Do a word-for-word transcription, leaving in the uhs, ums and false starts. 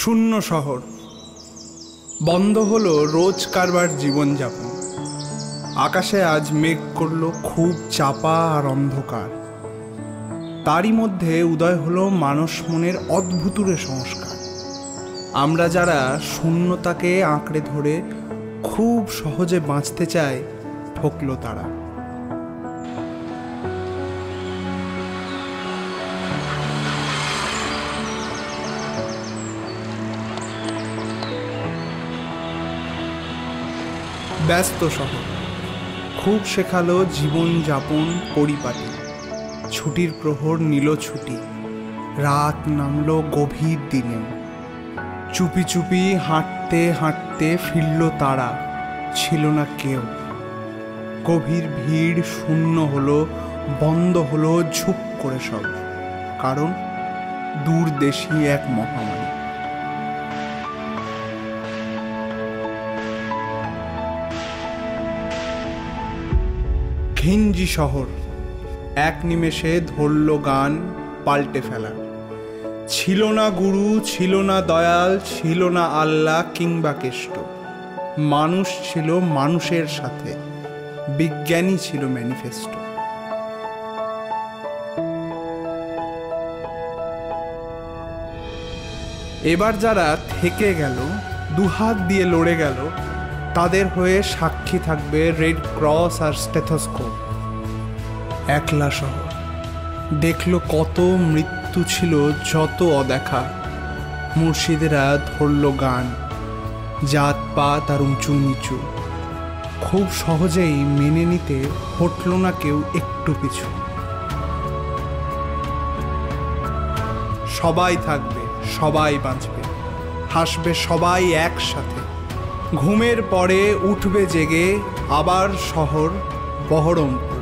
শূন্য শহর। বন্ধ হলো রোজ কারবার জীবনযাপন। আকাশে আজ মেঘ করল খুব চাপা আর অন্ধকার। তারই মধ্যে উদয় হলো মানস মনের অদ্ভুতুরে সংস্কার। আমরা যারা শূন্যতাকে আঁকড়ে ধরে খুব সহজে বাঁচতে চাই, ঠকল তারা। ব্যস্ত শহর খুব শেখালো জীবনযাপন পরিপাটি। ছুটির প্রহর নিল ছুটি, রাত নামলো গভীর দিনে। চুপি চুপি হাঁটতে হাঁটতে ফিরল তারা, ছিল না কেউ। গভীর ভিড় শূন্য হলো, বন্ধ হলো ঝুপ করে সব, কারণ দূরদেশী এক মহামারী। ঘিঞ্জি শহর এক নিমেষে ধরল গান পাল্টে ফেলার। ছিল না গুরু, ছিল না দয়াল, ছিল না আল্লাহ কিংবা কেষ্ট। মানুষ ছিল মানুষের সাথে, বিজ্ঞানী ছিল ম্যানিফেস্টো। এবার যারা থেকে গেল, দুহাত দিয়ে লড়ে গেল, তাদের হয়ে সাক্ষী থাকবে রেড ক্রস আর স্টেথোস্কোপ। একলা শহর দেখলো কত মৃত্যু ছিল, যত অদেখা। মুর্শিদেরা ধরল গান, জাত পাত আর উঁচু নিচু। খুব সহজেই মেনে নিতে হটল না কেউ একটু পিছু। সবাই থাকবে, সবাই বাঁচবে, হাসবে সবাই একসাথে। ঘুমের পরে উঠবে জেগে আবার শহর বহরমপুর।